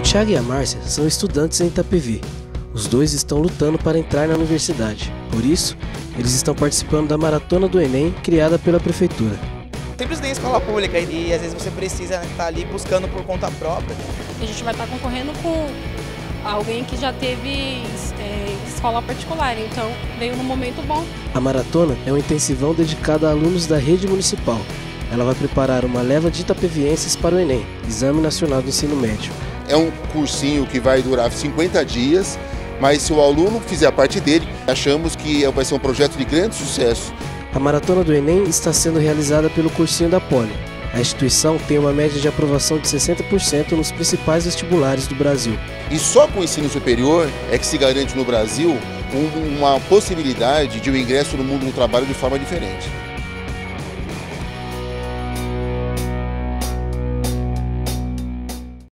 Thiago e a Márcia são estudantes em Itapevi. Os dois estão lutando para entrar na universidade. Por isso, eles estão participando da Maratona do Enem, criada pela prefeitura. Sempre estudei em escola pública e às vezes você precisa estar ali buscando por conta própria. A gente vai estar concorrendo com alguém que já teve escola particular, então veio num momento bom. A maratona é um intensivão dedicado a alunos da rede municipal. Ela vai preparar uma leva de itapevienses para o Enem, Exame Nacional do Ensino Médio. É um cursinho que vai durar 50 dias, mas se o aluno fizer a parte dele, achamos que vai ser um projeto de grande sucesso. A Maratona do Enem está sendo realizada pelo cursinho da Poli. A instituição tem uma média de aprovação de 60% nos principais vestibulares do Brasil. E só com o ensino superior é que se garante no Brasil uma possibilidade de um ingresso no mundo do trabalho de forma diferente.